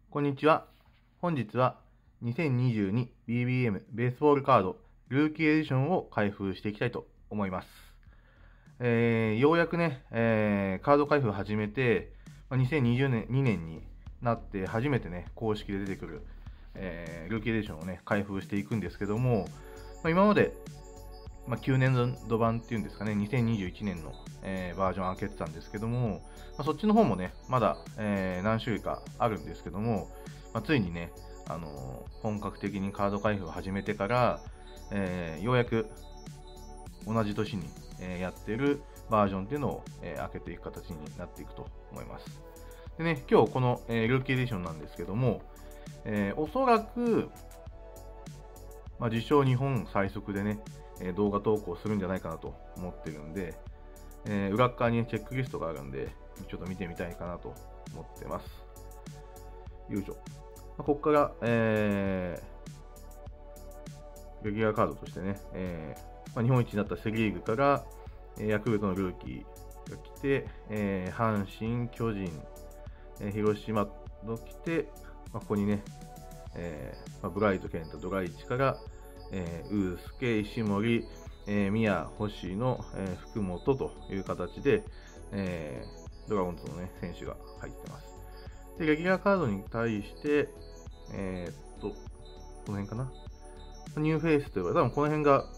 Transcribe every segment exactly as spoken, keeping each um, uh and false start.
こんにちは。本日は にせんにじゅうに ビービーエム ベースボールカードルーキーエディションを開封していきたいと思います。えー、ようやくね、えー、カード開封を始めて、にせんにじゅうねんにねんになって初めてね、公式で出てくる、えー、ルーキーエディションをね、開封していくんですけども、まあ、今まで、まあ、きゅうねん度版っていうんですかね、にせんにじゅういちねんの、えー、バージョン開けてたんですけども、まあ、そっちの方もね、まだ、えー、何種類かあるんですけども、まあ、ついにね、あのー、本格的にカード開封を始めてから、えー、ようやく同じ年に、えー、やってるバージョンっていうのを、えー、開けていく形になっていくと思います。でね、今日この、えー、ルーキーエディションなんですけども、えー、おそらく、まあ、自称日本最速でね、えー、動画投稿するんじゃないかなと思ってるんで、えー、裏側に、ね、チェックリストがあるんで、ちょっと見てみたいかなと思ってます。よいしょ。まあ、ここから、えー、レギュラーカードとしてね、えーまあ、日本一になったセ・リーグから、えー、ヤクルトのルーキーが来て、えー、阪神、巨人、えー、広島の来て、まあ、ここにね、えーまあ、ブライト、ケンタ、ドライチから、えー、ウースケ、石森、えー、宮、星野、えー、福本という形で、えー、ドラゴンズの、ね、選手が入ってます。で、レギュラーカードに対して、えー、っと、この辺かな。ニューフェイスというか、多分この辺が、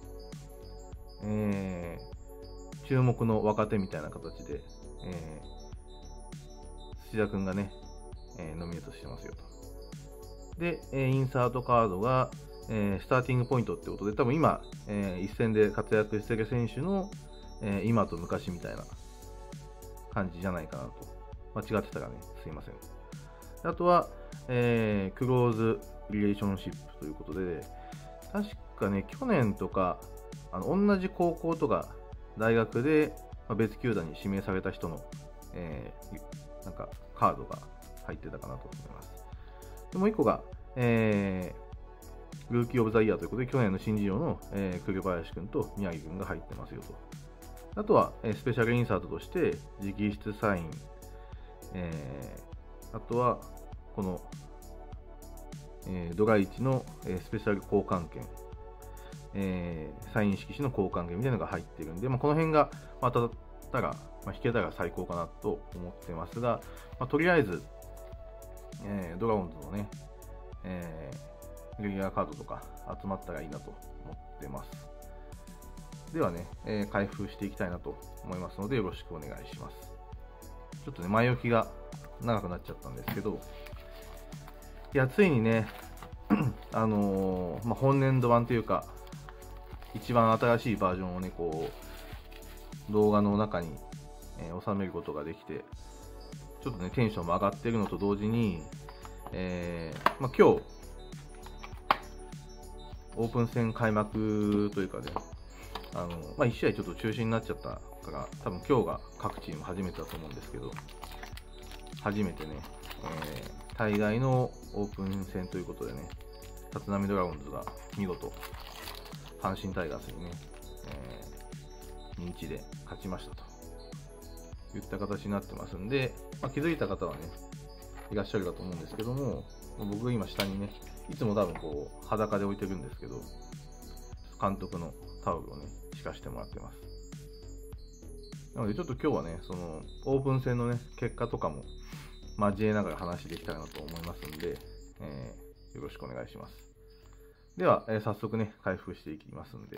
えー、注目の若手みたいな形で、えー、土田くんがね、えー、ノミネートしてますよと。で、えー、インサートカードが、えー、スターティングポイントってことで、多分今、えー、一戦で活躍している選手の、えー、今と昔みたいな感じじゃないかなと。間違ってたらね、すいません。あとは、えー、クローズリレーションシップということで、確かね、去年とか、あの同じ高校とか大学で、まあ、別球団に指名された人の、えー、なんかカードが入ってたかなと思います。でもう一個が、えー、ルーキーオブザイヤーということで、去年の新人王の、えー、栗林君と宮城君が入ってますよと。あとは、えー、スペシャルインサートとして、直筆サイン、えー、あとは、この、えー、ドライチの、えー、スペシャル交換券、えー、サイン色紙の交換券みたいなのが入ってるんで、まあ、この辺が当たったら、まあ、引けたら最高かなと思ってますが、まあ、とりあえず、えー、ドラゴンズのね、えー、レギュラーカードとか集まったらいいなと思ってます。ではね、えー、開封していきたいなと思いますので、よろしくお願いします。ちょっとね、前置きが長くなっちゃったんですけど、いや、ついにね、あのーまあ、本年度版というか、一番新しいバージョンをね、こう、動画の中に、えー、収めることができて、ちょっとね、テンションも上がってるのと同時に、えーまあ、今日、オープン戦開幕というかね、あのまあ、いち試合ちょっと中止になっちゃったから、多分今日が各チーム初めてだと思うんですけど、初めてね、えー、大概のオープン戦ということでね、立浪ドラゴンズが見事、阪神タイガースにね、えー、認知で勝ちましたといった形になってますんで、まあ、気づいた方はね、いらっしゃるかと思うんですけども、僕が今下にね、いつも多分こう裸で置いてるんですけど、監督のタオルをね、敷かしてもらってます。なのでちょっと今日はね、そのオープン戦のね、結果とかも交えながら話できたらなと思いますんで、えー、よろしくお願いします。では、えー、早速ね、開封していきますんで。い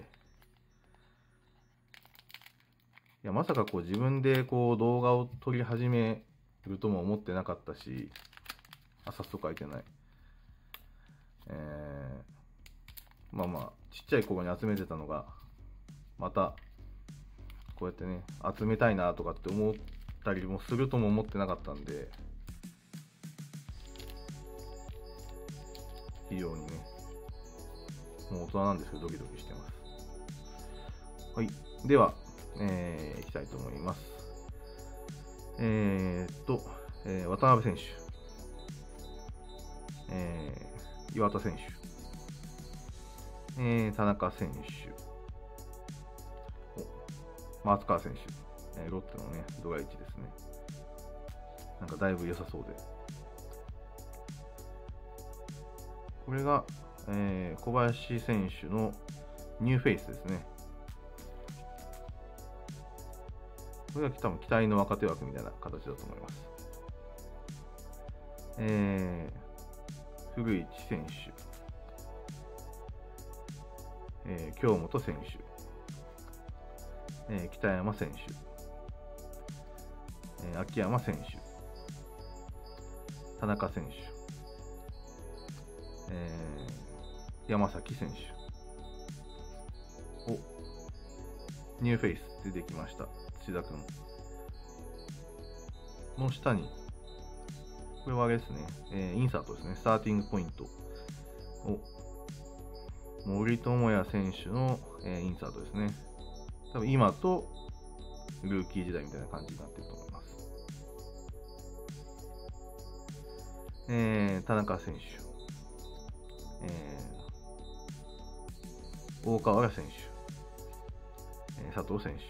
や、まさかこう自分でこう動画を撮り始めるとも思ってなかったし、あ、早速開いてない。えー、まあまあ、ちっちゃい頃に集めてたのが、また、こうやってね、集めたいなとかって思ったりもするとも思ってなかったんで、非常にね、もう大人なんですけど、ドキドキしてます。はい。では、えー、いきたいと思います。えー、っと、えー、渡辺選手、えー、岩田選手、えー、田中選手、松川選手、えー、ロッテのね、ドライチですね。なんかだいぶ良さそうで。 これが、えー、小林選手のニューフェイスですね。これが多分期待の若手枠みたいな形だと思います。えー、古市選手、えー、京本選手、えー、北山選手、えー、秋山選手、田中選手、えー、山崎選手。お、ニューフェイス出てきました。土田君の下に、これはあれですね、えー、インサートですね、スターティングポイント。お、森友哉選手の、えー、インサートですね。多分今とルーキー時代みたいな感じになっていると思います。えー、田中選手、えー、大河原選手、えー、佐藤選手、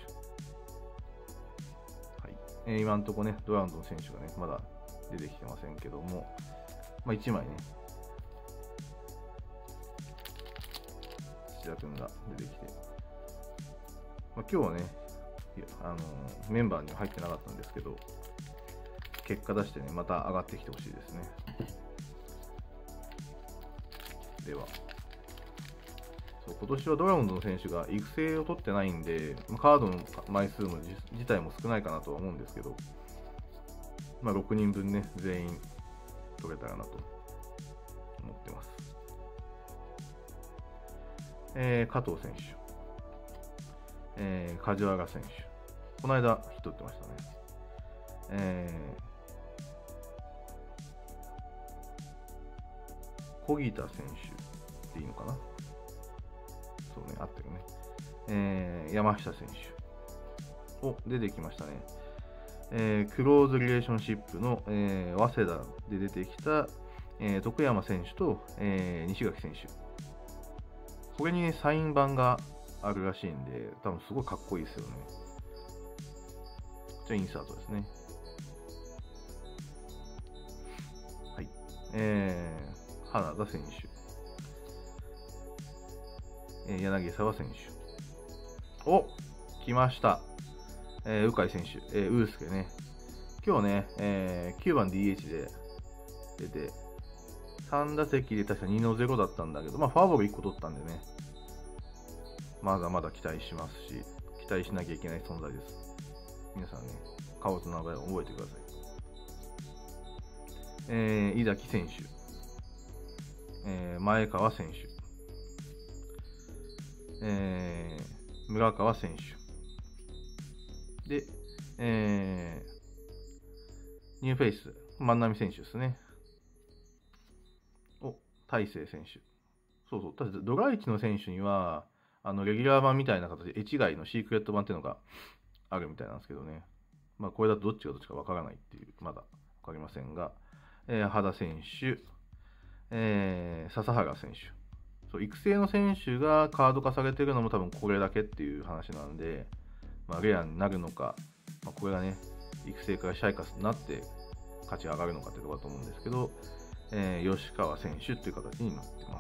はい、えー、今のところね、ドラウンドの選手がね、まだ出てきてませんけども、まあ、いちまいね、土田君が出てきて、まあ、今日はね、あのー、メンバーには入ってなかったんですけど、結果出してね、また上がってきてほしいですね。では、そう今年はドラゴンズの選手が育成を取ってないんで、カードの枚数も自体も少ないかなとは思うんですけど、まあ、ろくにんぶんね、全員取れたらなと思ってます。えー、加藤選手、えー、梶原選手、この間ヒット打ってましたね。えー小木田選手っていいのかな、そうね、あったよね。えー、山下選手。お、出てきましたね。えー、クローズリレーションシップの、えー、早稲田で出てきた、えー、徳山選手と、えー、西垣選手。これにね、サイン版があるらしいんで、多分すごいかっこいいですよね。じゃあ、インサートですね。はい。えー、花田選手、えー、柳沢選手。お、来ました。えー、鵜飼選手、えー、ウースケね。今日ね、えー、きゅうばん ディーエイチ で出て、さん打席で確かにのゼロだったんだけど、まあ、フォアボールいっこ取ったんでね、まだまだ期待しますし、期待しなきゃいけない存在です。皆さんね、顔と名前を覚えてください。えー、井崎選手、えー、前川選手、えー、村川選手で、えー、ニューフェイス万波選手ですね。お、大勢選手。そうそう、ただドライチの選手にはあのレギュラー版みたいな形で絵違いのシークレット版っていうのがあるみたいなんですけどね、まあ、これだとどっちがどっちかわからないっていう、まだわかりませんが、えー、羽田選手、えー、笹原選手、そう育成の選手がカード化されてるのも多分これだけっていう話なんで、まあ、レアになるのか、まあ、これがね育成からシャイカスになって価値が上がるのかっていうところだと思うんですけど、えー、吉川選手っていう形になってます。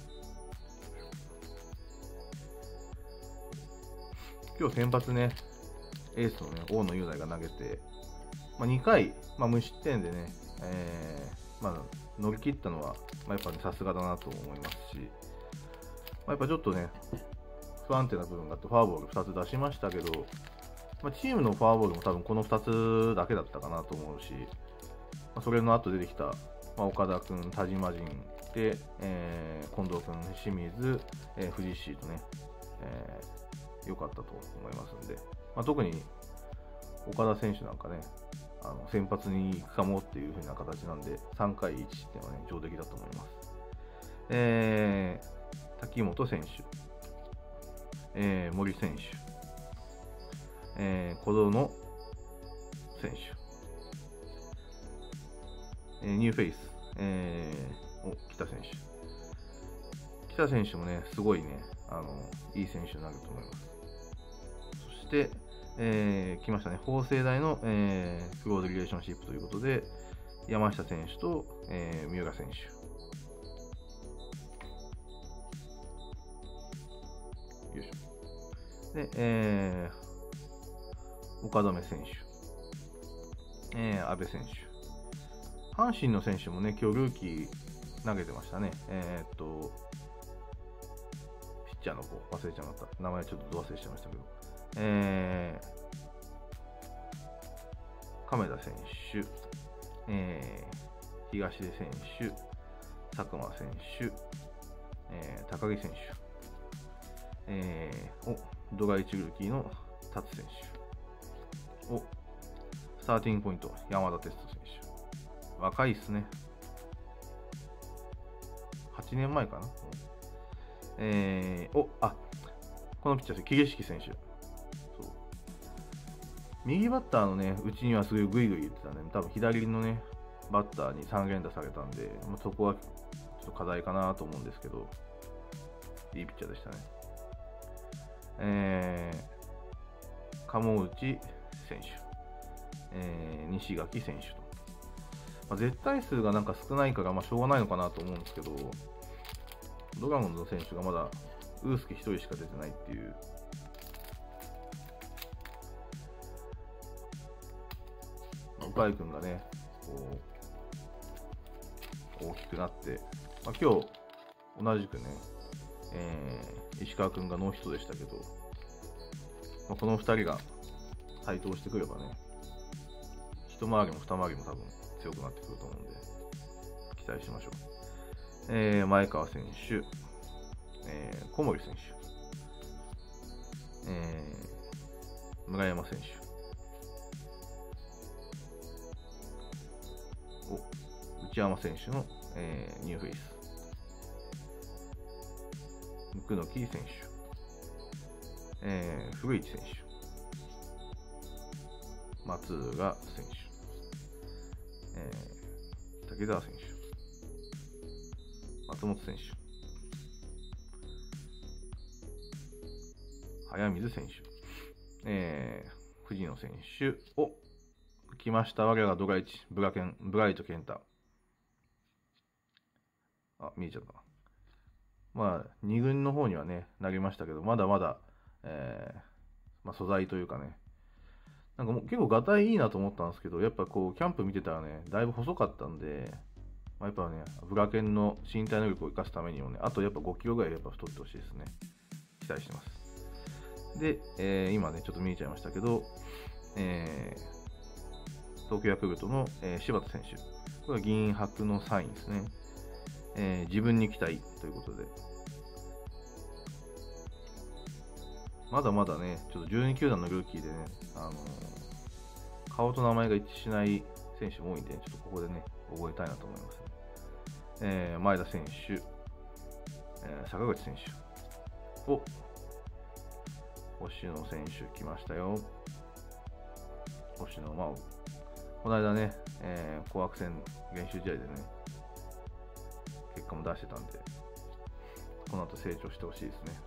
今日先発ね、エースのね大野雄大が投げて、まあ、にかい、まあ、無失点でね、えーまあ、乗り切ったのは、まあ、やっぱねさすがだなと思いますし、まあ、やっぱちょっとね不安定な部分があってフォアボールふたつ出しましたけど、まあ、チームのフォアボールも多分このふたつだけだったかなと思うし、まあ、それの後出てきた、まあ、岡田君、田島陣で、えー、近藤君、清水、えー、藤井とね、えー、良かったと思いますんで、まあ、特に岡田選手なんかね、あの先発に行くかもっていう風な形なんで、さんかいいち失点はね、上出来だと思います。えー、滝本選手、えー、森選手、えー、小園選手、えー、ニューフェイス、えー、お北選手。北選手もね、すごいね、あのいい選手になると思います。そして、えー、来ましたね、法政大の、えー、クローズリレーションシップということで、山下選手と、えー、三浦選手。 よいしょ。で、えー、岡留選手、えー、阿部選手。阪神の選手もね、今日ルーキー投げてましたね。えー、っと、ピッチャーの子、忘れちゃいました。名前ちょっと忘れちゃいましたけど。えー、亀田選手、えー、東出選手、佐久間選手、えー、高木選手、えー、おドラいちルーキーの達選手、おスターティングポイント、山田哲人選手。若いっすね。はちねんまえかな。えー、おあこのピッチャーです。桐敷選手。そう右バッターのね、うちにはすごいグイグイ言ってたね。多分左のね、バッターにさん連打されたんで、まあ、そこはちょっと課題かなと思うんですけど、いいピッチャーでしたね。えー、鴨内選手、えー、西垣選手と。まあ、絶対数がなんか少ないから、まあ、しょうがないのかなと思うんですけど、ドラゴンズの選手がまだウースケひとりしか出てないっていう。まあ、鵜飼君がね、こう大きくなって、まあ、今日同じくね、えー、石川君がノーヒットでしたけど、まあ、このふたりが台頭してくればね、一回りも二回りも多分強くなってくると思うんで、期待しましょう。えー、前川選手、えー、小森選手、えー、村山選手、お内山選手の、えー、ニューフェイス、椋木選手、えー、古市選手、松浦選手、えー、竹澤選手、松本選手、早水選手、えー、藤野選手、お来ました。我らがドラいち、ブラケン、ブライト健太。あ、見えちゃった。まあ、に軍の方にはね、なりましたけど、まだまだ、えーまあ、素材というかね、なんかもう結構ガタイいいなと思ったんですけど、やっぱこう、キャンプ見てたらね、だいぶ細かったんで、まあ、やっぱね、ブラケンの身体能力を生かすためにもね、あとやっぱごキロぐらいやっぱ太ってほしいですね。期待してます。で、えー、今ね、ちょっと見えちゃいましたけど、えー、東京ヤクルトの、えー、柴田選手。これは銀箔のサインですね。えー、自分に期待ということで。まだまだね、ちょっとじゅうに球団のルーキーでね、あのー、顔と名前が一致しない選手も多いんで、ちょっとここでね、覚えたいなと思います、ね。えー、前田選手、えー、坂口選手。お星野選手来ましたよ。星野真央。この間ね、えー、紅白戦練習試合でね、結果も出してたんで、この後成長してほしいですね。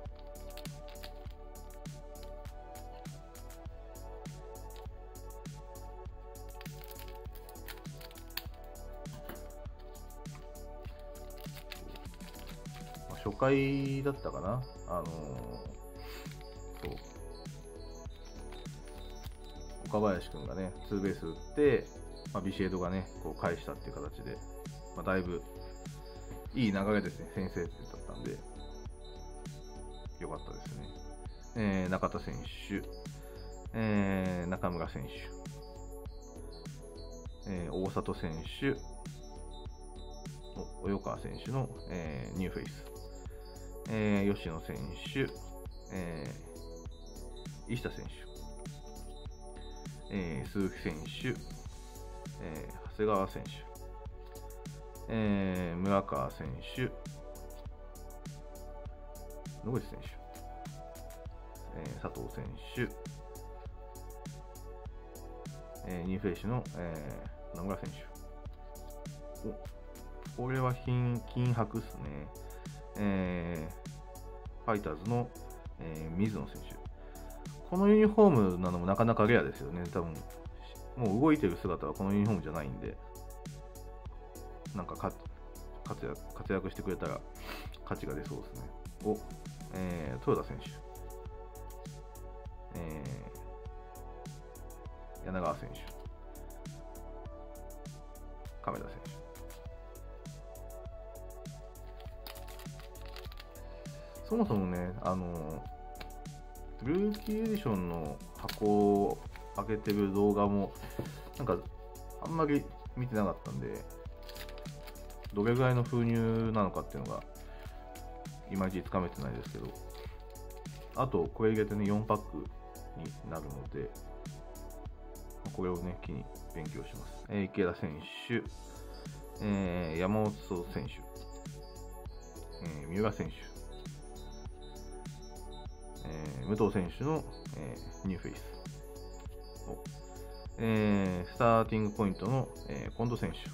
まあ、初回だったかな、あのー、そう岡林君がね、ツーベース打って、まあ、ビシエドがね、こう返したっていう形で、まあ、だいぶいい流れですね、先制点だったんで、よかったですね。えー、中田選手、えー、中村選手、えー、大里選手、及川選手の、えー、ニューフェイス、えー、吉野選手、えー、石田選手、えー、鈴木選手、えー、長谷川選手、えー、村川選手、野口選手、えー、佐藤選手、えー、ニューフェイスの、えー、野村選手。お、これは金、金箔っすね。えー、ファイターズの、えー、水野選手。このユニフォームなのもなかなかレアですよね。多分、もう動いてる姿はこのユニフォームじゃないんで、なんかか活躍、活躍してくれたら価値が出そうですね。お、 えー、豊田選手、えー、柳川選手、亀田選手。そもそもね、あのルーキーエディションの箱を開けてる動画もなんかあんまり見てなかったんで、どれぐらいの封入なのかっていうのがいまいちつかめてないですけど、あとこれ入れてねよんパックになるので、これをね機に勉強します。えー、池田選手、えー、山本選手、えー、三浦選手、えー、武藤選手の、えー、ニューフェイスを、えー、スターティングポイントの、えー、近藤選手、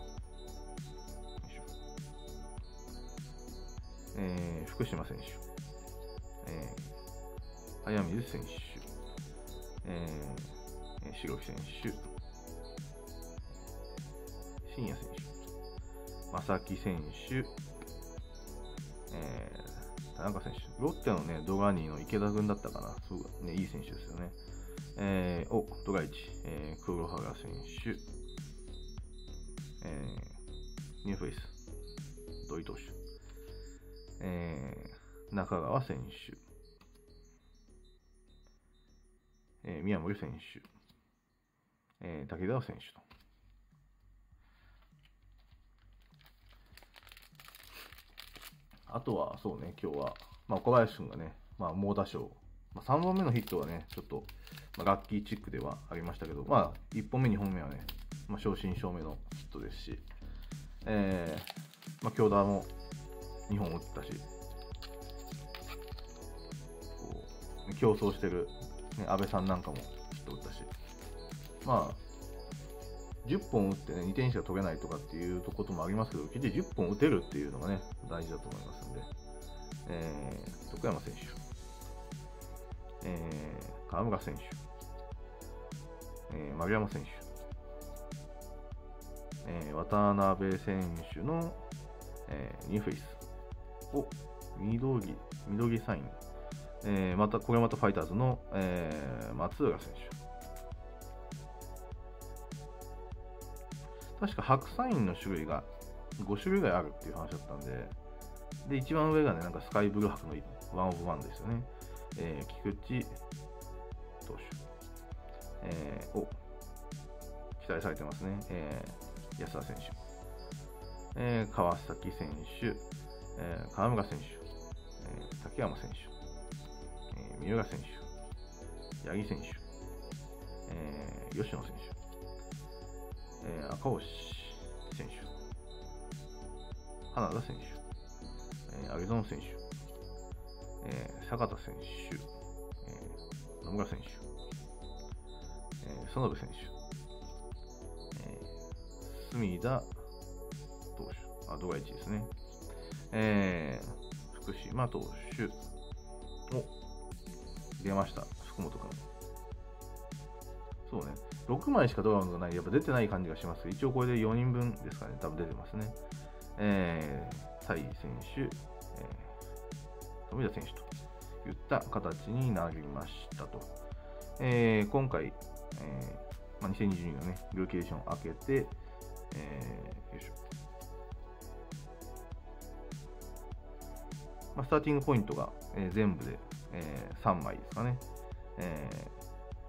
えー、福島選手、えー、早水選手、えー、白木選手、新谷選手、正木選手、えー、田中選手、ロッテのね、ドガニーの池田君だったかな、すごい、ね、いい選手ですよね。えー、お、ドガイチ、えー、黒原選手、えー、ニューフェイス、土井投手、えー、中川選手、えー、宮森選手、えー、武田選手と。あとは、そうね、今日は、まあ、岡林君がね、まあ、猛打賞、まあ、さんぼんめのヒットはね、ちょっと、まあ、ラッキーチックではありましたけど、まあ、いっぽんめ、にほんめはね、まあ、正真正銘のヒットですし、えー、まあ、強打もにほん打ったし、こう競争してる、ね、安倍さんなんかもヒット打ったし、まあ、じゅっぽん打ってね、にてんしか取れないとかっていうこともありますけど、結局じゅっぽん打てるっていうのがね、大事だと思いますんで、えー、徳山選手、えー、河村選手、えー、丸山選手、えー、渡辺選手の、えー、ニューフェイスを緑、緑サイン、えー、また、これまたファイターズの、えー、松浦選手。確か白サインの種類がご種類ぐらいあるっていう話だったんで、で、一番上がね、なんかスカイブルー白のワンオブワンですよね。えー、菊池投手、えー、を期待されてますね。えー、安田選手、えー、川崎選手、えー、河村選手、えー、竹山選手、えー、三浦選手、八木選手、えー、吉野選手、えー、赤星選手、花田選手、えー、アリゾン選手、えー、坂田選手、えー、野村選手、えー、園部選手、えー、隅田投手、あ、ドガイチですね、えー、福島投手、お、出ました、福本君。そうね、ろくまいしかドラゴンがない、やっぱ出てない感じがしますけど、一応これでよにんぶんですかね、多分出てますね。えー、蔡選手、えー、富田選手といった形になりましたと。えー、今回、えーまあ、にせんにじゅうにねんのね、ルーキーエディションを開けて、えー、よいしょ。まあ、スターティングポイントが、えー、全部で、えー、さんまいですかね。えー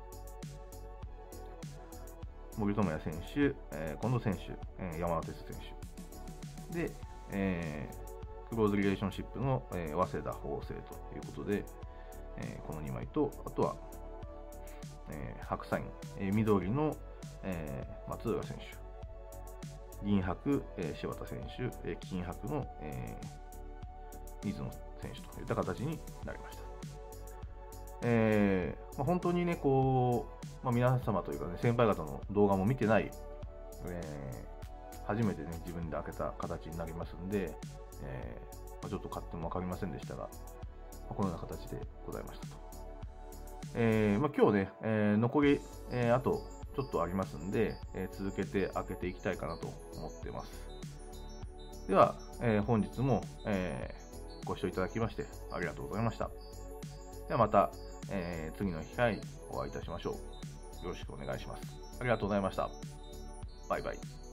森友哉選手、えー、近藤選手、えー、山田哲選手で、えー、クローズリレーションシップの、えー、早稲田法政ということで、えー、このにまいと、あとは、えー、白サイン、えー、緑の、えー、松浦選手、銀白、えー、柴田選手、えー、金白の、えー、水野選手といった形になりました。えーまあ、本当にね、こう、まあ、皆様というかね、先輩方の動画も見てない、えー、初めてね、自分で開けた形になりますんで、えーまあ、ちょっと買っても分かりませんでしたが、まあ、このような形でございましたと。えーまあ、今日ね、えー、残り、えー、あとちょっとありますんで、えー、続けて開けていきたいかなと思っています。では、えー、本日も、えご視聴いただきましてありがとうございました。ではまた、えー次の機会にお会いいたしましょう。よろしくお願いします。ありがとうございました。バイバイ。